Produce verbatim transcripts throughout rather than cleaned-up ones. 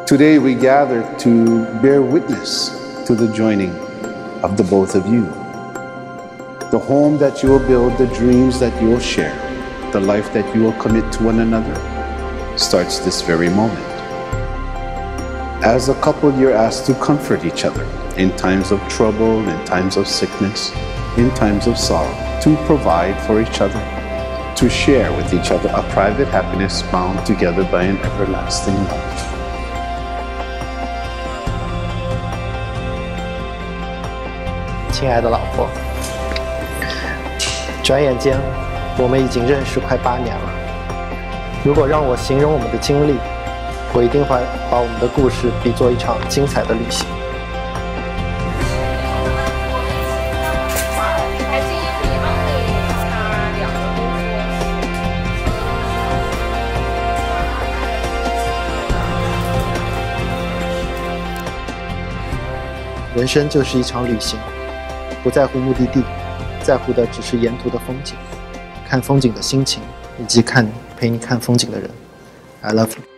Today we gather to bear witness to the joining of the both of you. The home that you will build, the dreams that you will share, the life that you will commit to one another starts this very moment. As a couple, you're asked to comfort each other in times of trouble, in times of sickness, in times of sorrow, to provide for each other, to share with each other a private happiness bound together by an everlasting love. 亲爱的老婆，转眼间，我们已经认识快八年了。如果让我形容我们的经历，我一定会把我们的故事比作一场精彩的旅行。人生就是一场旅行。 不在乎目的地，在乎的只是沿途的风景，看风景的心情，以及看陪你看风景的人。I love you。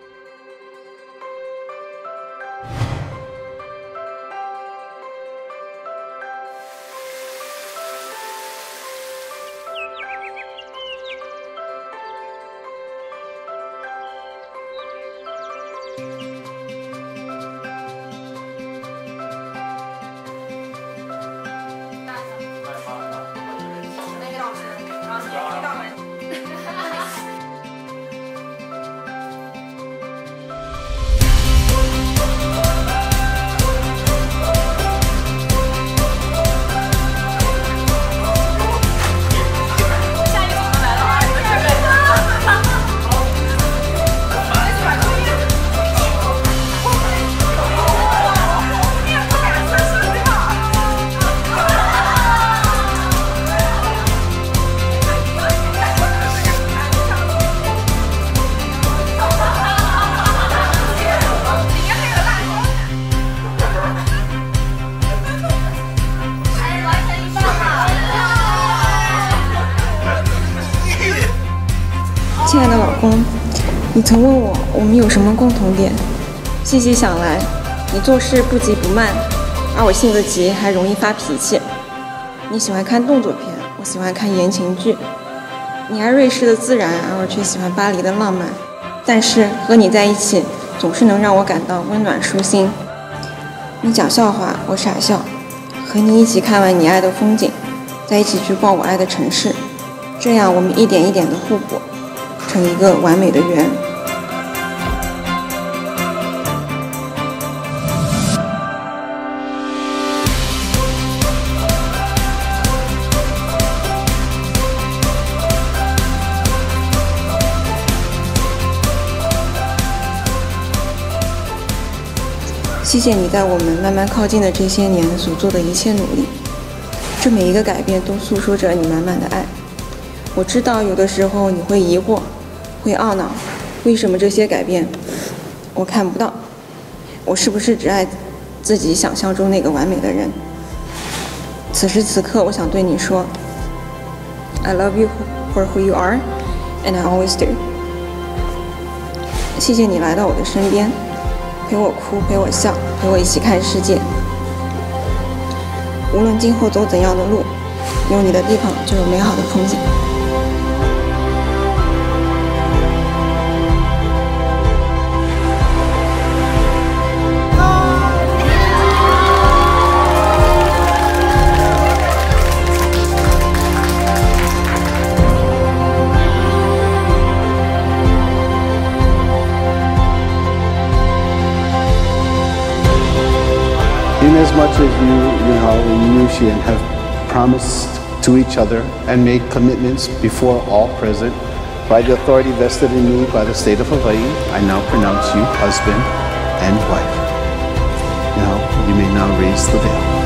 亲爱的老公，你曾问我我们有什么共同点？细细想来，你做事不急不慢，而我性子急还容易发脾气。你喜欢看动作片，我喜欢看言情剧。你爱瑞士的自然，而我却喜欢巴黎的浪漫。但是和你在一起，总是能让我感到温暖舒心。你讲笑话，我傻笑；和你一起看完你爱的风景，再一起去逛我爱的城市，这样我们一点一点的互补。 成一个完美的圆。谢谢你在我们慢慢靠近的这些年所做的一切努力，这每一个改变都诉说着你满满的爱。我知道有的时候你会疑惑。 会懊恼，为什么这些改变我看不到？我是不是只爱自己想象中那个完美的人？此时此刻，我想对你说 ，I love you for who you are, and I always do。谢谢你来到我的身边，陪我哭，陪我笑，陪我一起看世界。无论今后走怎样的路，有你的地方就有美好的风景。 Inasmuch as you, Yunhao and Yuxian, have promised to each other and made commitments before all present, by the authority vested in me by the state of Hawaii, I now pronounce you husband and wife. Now, you may now raise the veil.